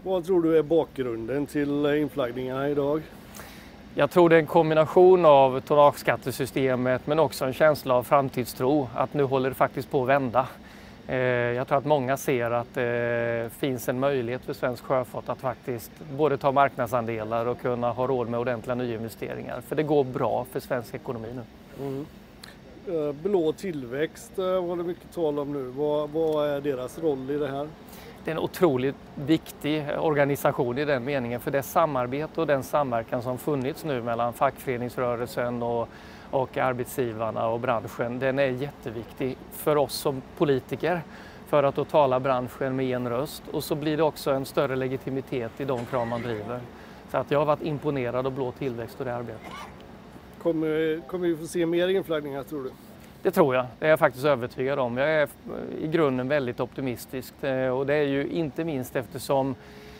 Vad tror du är bakgrunden till inflaggningarna idag? Jag tror det är en kombination av tonnageskattesystemet men också en känsla av framtidstro. Att nu håller det faktiskt på att vända. Jag tror att många ser att det finns en möjlighet för svensk sjöfart att faktiskt både ta marknadsandelar och kunna ha råd med ordentliga nyinvesteringar. För det går bra för svensk ekonomi nu. Blå tillväxt var det mycket tal om nu. Vad är deras roll i det här? Det är en otroligt viktig organisation i den meningen, för det samarbete och den samverkan som funnits nu mellan fackföreningsrörelsen och arbetsgivarna och branschen, den är jätteviktig för oss som politiker för att då tala branschen med en röst, och så blir det också en större legitimitet i de krav man driver. Så att jag har varit imponerad av blå tillväxt och det arbetet. Kommer vi få se mer inflaggningar, tror du? Det tror jag, det är jag faktiskt övertygad om. Jag är i grunden väldigt optimistisk, och det är ju inte minst eftersom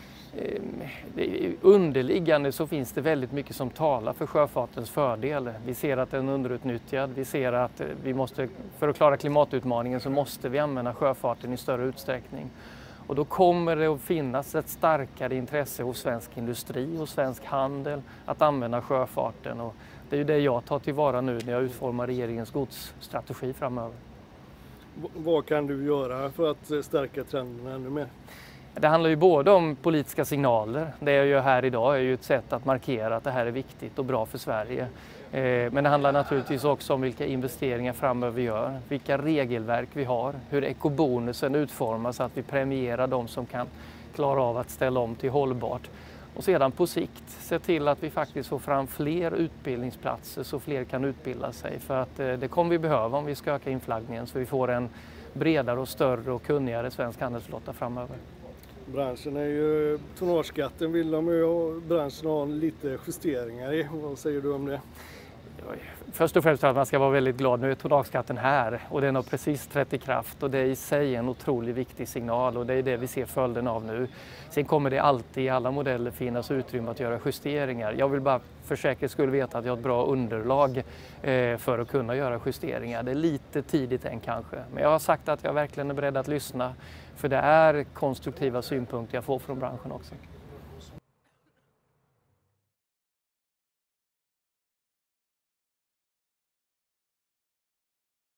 underliggande så finns det väldigt mycket som talar för sjöfartens fördel. Vi ser att den är underutnyttjad, vi ser att för att klara klimatutmaningen så måste vi använda sjöfarten i större utsträckning. Och då kommer det att finnas ett starkare intresse hos svensk industri och svensk handel att använda sjöfarten. Och det är ju det jag tar tillvara nu när jag utformar regeringens godsstrategi framöver. Vad kan du göra för att stärka trenden ännu mer? Det handlar ju både om politiska signaler. Det jag gör här idag är ju ett sätt att markera att det här är viktigt och bra för Sverige. Men det handlar naturligtvis också om vilka investeringar framöver vi gör, vilka regelverk vi har, hur ekobonusen utformas så att vi premierar de som kan klara av att ställa om till hållbart. Och sedan på sikt se till att vi faktiskt får fram fler utbildningsplatser så fler kan utbilda sig. För att det kommer vi behöva om vi ska öka inflaggningen så vi får en bredare och större och kunnigare svensk handelsflotta framöver. Branschen är ju, tonnageskatten vill de ju och branschen har lite justeringar i. Vad säger du om det? Först och främst att man ska vara väldigt glad. Nu är tonnageskatten här och den har precis trätt i kraft och det är i sig en otroligt viktig signal och det är det vi ser följden av nu. Sen kommer det alltid i alla modeller finnas utrymme att göra justeringar. Jag vill bara för säkerhets skull veta att jag har ett bra underlag för att kunna göra justeringar. Det är lite tidigt än kanske, men jag har sagt att jag verkligen är beredd att lyssna för det är konstruktiva synpunkter jag får från branschen också.